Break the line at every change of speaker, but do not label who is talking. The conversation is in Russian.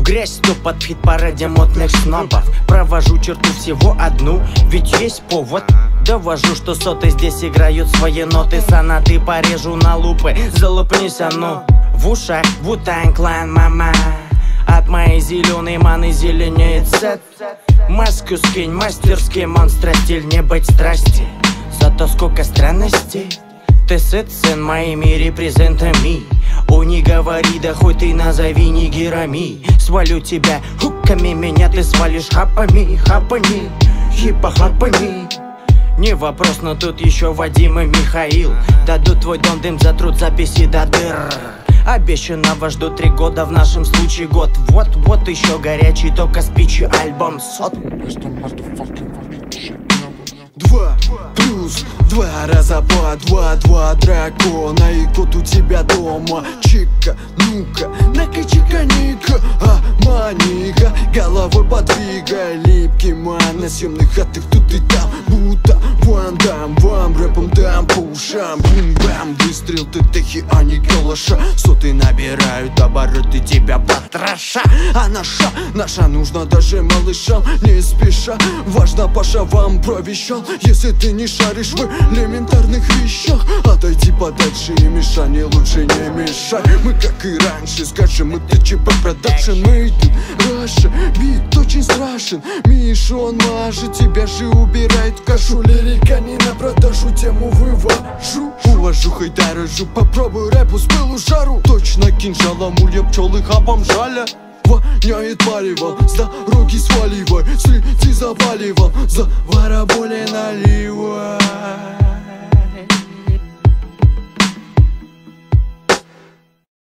грязь, то под хит-параде модных снобов. Провожу черту всего одну, ведь есть повод. Довожу, что соты здесь играют свои ноты. Сонаты порежу на лупы, залупнись, а ну. В ушах Wu-Tang Clan, мама. От моей зеленой маны зеленеет сет. Маску скинь, мастерский монстра, стиль не быть страсти. Зато сколько странностей. Ты сыт, сын, моими репрезентами. О, не говори, да хоть ты назови нигерами. Свалю тебя хуками, меня ты свалишь хапами, хапами, хипа-хапами. Не вопрос, но тут еще Вадим и Михаил. Дадут твой дом, дым, затрут записи до дыр. Обещанного жду 3 года, в нашем случае год. Вот еще горячий, только спичи альбом сот.
2 плюс 2 раза по 2 дракона. И кот у тебя дома. Чика, ну-ка, накачи-ка ника. А, маника, головой подвигай. Липкий ман на семных хатах тут и там. Будто ван-дам, вам рэпом дам по ушам. Бум-бам, выстрел ты техи, а не калаша. Соты набирают обороты, тебя потроша. А наша нужна даже малышам. Не спеша, важно, Паша вам провещал. Если ты не шаришь в элементарных вещах, отойди подальше и мешай, лучше не мешай. Мы как и раньше, скажем, это ЧП продакшн. Мы идем Раша, бит очень страшен. Миша, он мажет, тебя же убирает в кашу. Лирика не на продажу, тему вывожу. Увожу, хай дорожу, попробуй рэп, успел жару. Точно кинжалом улья пчелы хапом жаля. Воняет палево, с дороги сваливай. Следи за валивом, за вороболей наливай.